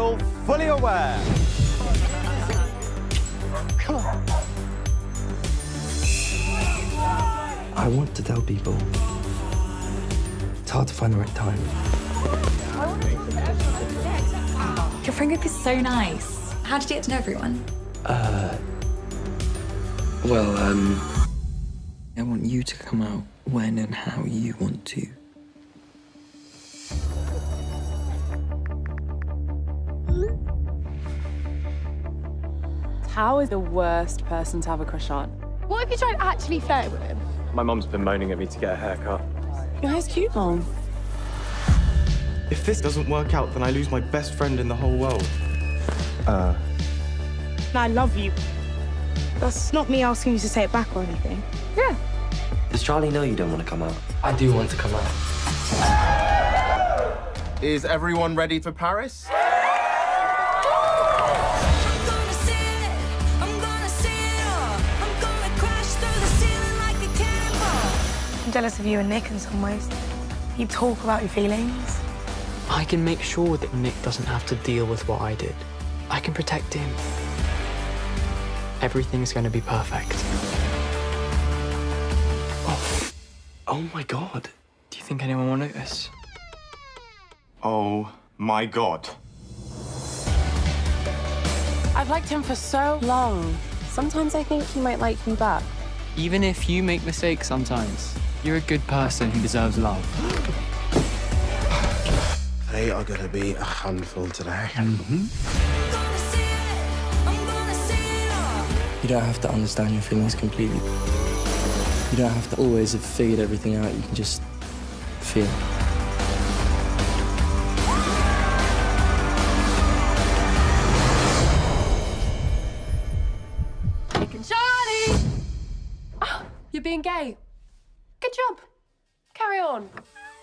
feel fully aware. Come on. I want to tell people. It's hard to find the right time. Your friend group is so nice. How did you get to know everyone? Well, I want you to come out when and how you want to. How is the worst person to have a crush on? What if you tried actually flirting with him? My mum's been moaning at me to get a haircut. Your hair's cute, Mom. If this doesn't work out, then I lose my best friend in the whole world. I love you. That's not me asking you to say it back or anything. Yeah. Does Charlie know you don't want to come out? I do want to come out. Is everyone ready for Paris? I'm jealous of you and Nick in some ways. You talk about your feelings. I can make sure that Nick doesn't have to deal with what I did. I can protect him. Everything's going to be perfect. Oh my God. Do you think anyone will notice? Oh my God. I've liked him for so long. Sometimes I think he might like me back. Even if you make mistakes sometimes, you're a good person who deserves love. They are going to be a handful today. You don't have to understand your feelings completely. You don't have to always have figured everything out. You can just feel. Charlie! Oh, you're being gay. Good job. Carry on.